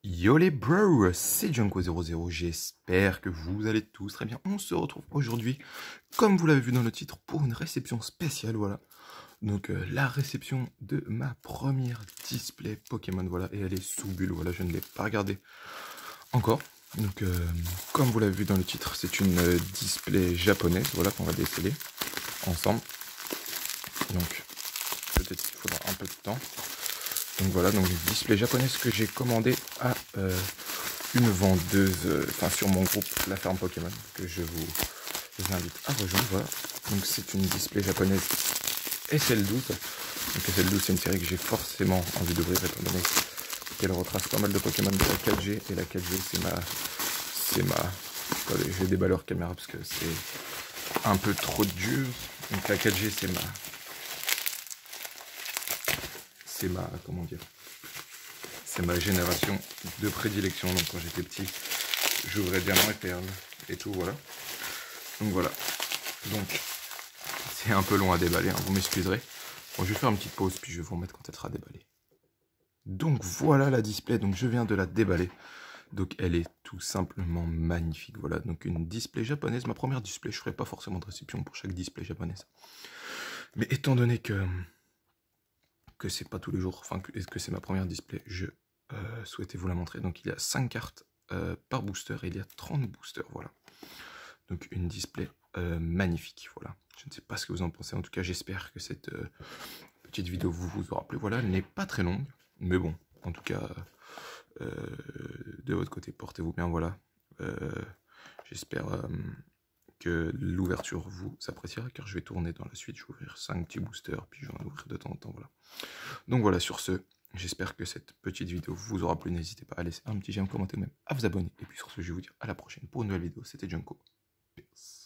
Yo les bros, c'est Junko00, j'espère que vous allez tous très bien. On se retrouve aujourd'hui, comme vous l'avez vu dans le titre, pour une réception spéciale, voilà. Donc la réception de ma première display Pokémon, voilà, et elle est sous bulle, voilà, je ne l'ai pas regardée encore. Donc comme vous l'avez vu dans le titre, c'est une display japonaise, voilà, qu'on va déceler ensemble. Donc peut-être qu'il faudra un peu de temps. Donc voilà, donc une display japonaise que j'ai commandé à une vendeuse, enfin sur mon groupe La Ferme Pokémon, que je vous invite à rejoindre. Voilà, donc c'est une display japonaise SL12. Donc SL12, c'est une série que j'ai forcément envie d'ouvrir étant donné qu'elle retrace pas mal de Pokémon de la 4G, et la 4G c'est ma, attendez, je vais déballer leur caméra parce que c'est un peu trop dur. Donc la 4G comment dire, c'est ma génération de prédilection. Donc quand j'étais petit, j'ouvrais Diamant et Perle et tout, voilà. Donc voilà, donc c'est un peu long à déballer, hein, vous m'excuserez. Bon, je vais faire une petite pause puis je vais vous remettre quand elle sera déballée. Donc voilà la display, donc je viens de la déballer. Donc elle est tout simplement magnifique, voilà. Donc une display japonaise, ma première display, je ferai pas forcément de réception pour chaque display japonaise. Mais étant donné que c'est pas tous les jours, enfin que c'est ma première display, je souhaitais vous la montrer. Donc il y a 5 cartes par booster et il y a 30 boosters, voilà. Donc une display magnifique, voilà. Je ne sais pas ce que vous en pensez, en tout cas j'espère que cette petite vidéo vous aura plu. Voilà, elle n'est pas très longue, mais bon, en tout cas, de votre côté, portez-vous bien, voilà. J'espère que l'ouverture vous appréciera, car je vais tourner dans la suite, je vais ouvrir 5 petits boosters, puis je vais en ouvrir de temps en temps, voilà. Donc voilà, sur ce, j'espère que cette petite vidéo vous aura plu, n'hésitez pas à laisser un petit j'aime, commenter, même à vous abonner, et puis sur ce, je vais vous dire à la prochaine pour une nouvelle vidéo. C'était Junko. Peace.